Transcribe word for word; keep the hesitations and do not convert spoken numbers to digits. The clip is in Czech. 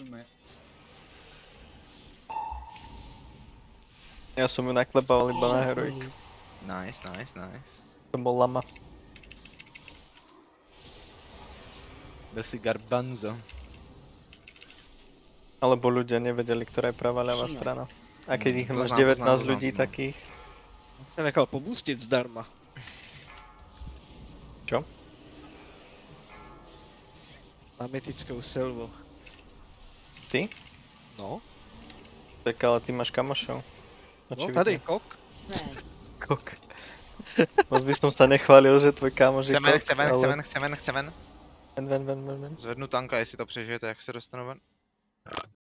Jdeme. Ja som ju naklepával iba na heroik. Nice, nice, nice. To bol lama. Byl si garbanzo. Alebo ľudia nevedeli, ktorá je pravá ľavá No. strana. A keď Mm, ich to máš znám, to devätnásť znám, to znám, ľudí to znám. takých. Se nechal popustit zdarma. Čo? Na mytickou silvu. Ty? No, Tak ale ty máš kamošov. no tady, kok. Kok. Moc by som sa nechválil, že tvoj kamoš je Chce ven, kok, chce ven, ale... chce ven, chce ven, chce ven. Ven, ven, ven, ven, ven. Zvednu tanka, jestli to přežijete, jak se dostanu ven.